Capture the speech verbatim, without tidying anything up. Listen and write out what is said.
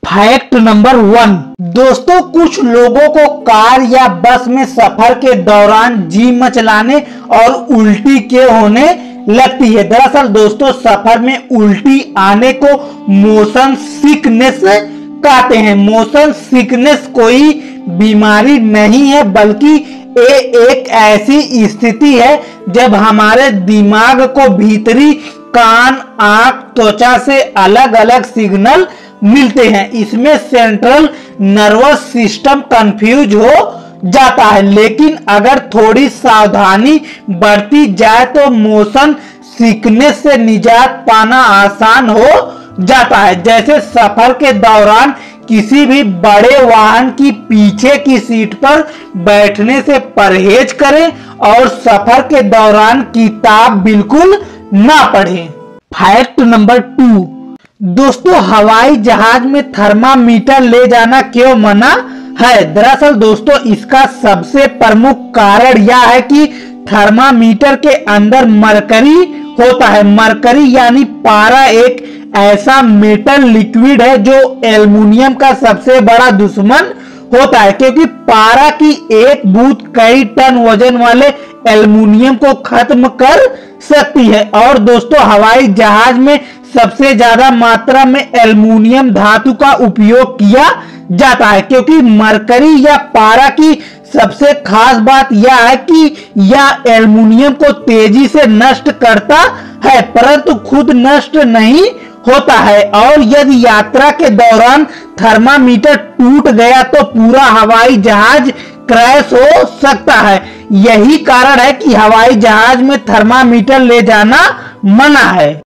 Fact number one. दोस्तों, कुछ लोगों को कार या बस में सफर के दौरान जी मचलाने और उल्टी के होने लगती है। दरअसल दोस्तों, सफर में उल्टी आने को मोशन सिकनेस कहते हैं। मोशन सिकनेस कोई बीमारी नहीं है, बल्कि ये एक ऐसी स्थिति है जब हमारे दिमाग को भीतरी कान, आंख, त्वचा से अलग अलग सिग्नल मिलते हैं। इसमें सेंट्रल नर्वस सिस्टम कंफ्यूज हो जाता है, लेकिन अगर थोड़ी सावधानी बरती जाए तो मोशन सिकनेस से निजात पाना आसान हो जाता है। जैसे सफर के दौरान किसी भी बड़े वाहन की पीछे की सीट पर बैठने से परहेज करें और सफर के दौरान किताब बिल्कुल ना पढ़ें। Fact number two. दोस्तों, हवाई जहाज में थर्मामीटर ले जाना क्यों मना है? दरअसल दोस्तों, इसका सबसे प्रमुख कारण यह है कि थर्मामीटर के अंदर मरकरी होता है। मरकरी यानी पारा एक ऐसा मेटल लिक्विड है जो एल्युमिनियम का सबसे बड़ा दुश्मन होता है, क्योंकि पारा की एक बूंद कई टन वजन वाले एल्युमिनियम को खत्म कर सकती है। और दोस्तों, हवाई जहाज में सबसे ज्यादा मात्रा में एल्युमिनियम धातु का उपयोग किया जाता है, क्योंकि मरकरी या पारा की सबसे खास बात यह है कि यह एल्युमिनियम को तेजी से नष्ट करता है, परंतु खुद नष्ट नहीं होता है। और यदि यात्रा के दौरान थर्मामीटर टूट गया तो पूरा हवाई जहाज क्रैश हो सकता है। यही कारण है कि हवाई जहाज में थर्मामीटर ले जाना मना है।